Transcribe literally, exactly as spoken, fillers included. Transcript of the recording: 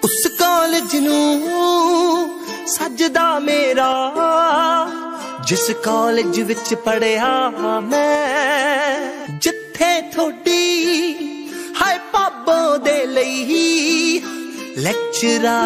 उस कॉलेज नूं सजदा मेरा जिस कॉलेज विच पढ़िया मैं, जिथे थोड़ी हाय पाबों दे लई लेक्चरार